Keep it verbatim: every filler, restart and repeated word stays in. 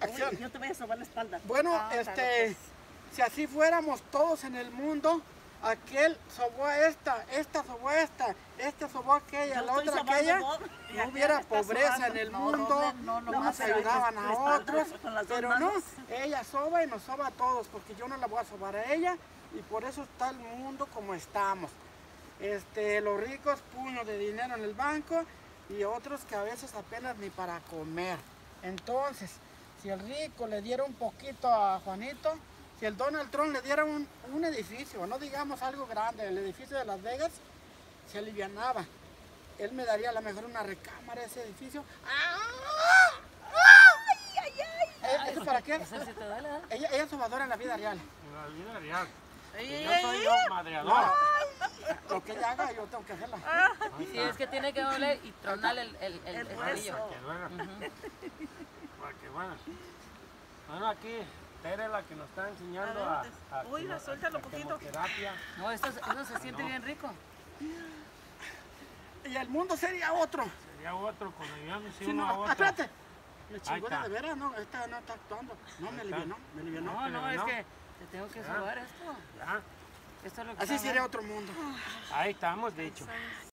acción. Uy, yo te voy a sobar la espalda. Bueno, Ah, este, claro, si así fuéramos todos en el mundo, aquel sobó a esta, esta sobó a esta, esta sobó a aquella, Yo la estoy otra a sobando aquella, dos, y no aquel hubiera está pobreza sobando. en el No, mundo, doble, no, no, unos pero ayudaban la a espalda, otros, con las dos pero no, manos. ella soba y nos soba a todos, porque yo no la voy a sobar a ella, y por eso está el mundo como estamos. Este, los ricos, puños de dinero en el banco, y otros que a veces apenas ni para comer. Entonces, si el rico le diera un poquito a Juanito, si el Donald Trump le diera un, un edificio, no digamos algo grande, el edificio de Las Vegas, se alivianaba. Él me daría a lo mejor una recámara a ese edificio. ¡Ah! Ay, ay, ay. ¿Eh, ¿Eso para qué? Eso sí te duele, ¿eh? Ella, ella es sobadora en la vida real. En la vida real. Ay, Y ay, yo ay, soy ay. yo, madreador. Lo que ella haga, yo tengo que hacerla. Ahí Sí, está. es que tiene que doler y tronarle el, el, el, El el hueso. anillo. Para que duela. Para que bueno. Bueno, aquí Tere es la que nos está enseñando A a, ver, a, uy, quimo- suéltalo a poquito. quimioterapia. No, esto, esto se siente No. bien rico. Y el mundo sería otro. Sería otro, cuando llegamos Si uno a no, otro. espérate. Me Ahí chingó está. de veras, no, esta no está actuando. No, me Ahí está. alivianó, me alivianó. No, no, es ¿no? que te tengo que Ya. sobar esto. Ya. Esto es lo que Así está sería mal. otro mundo. Ahí estamos, de hecho.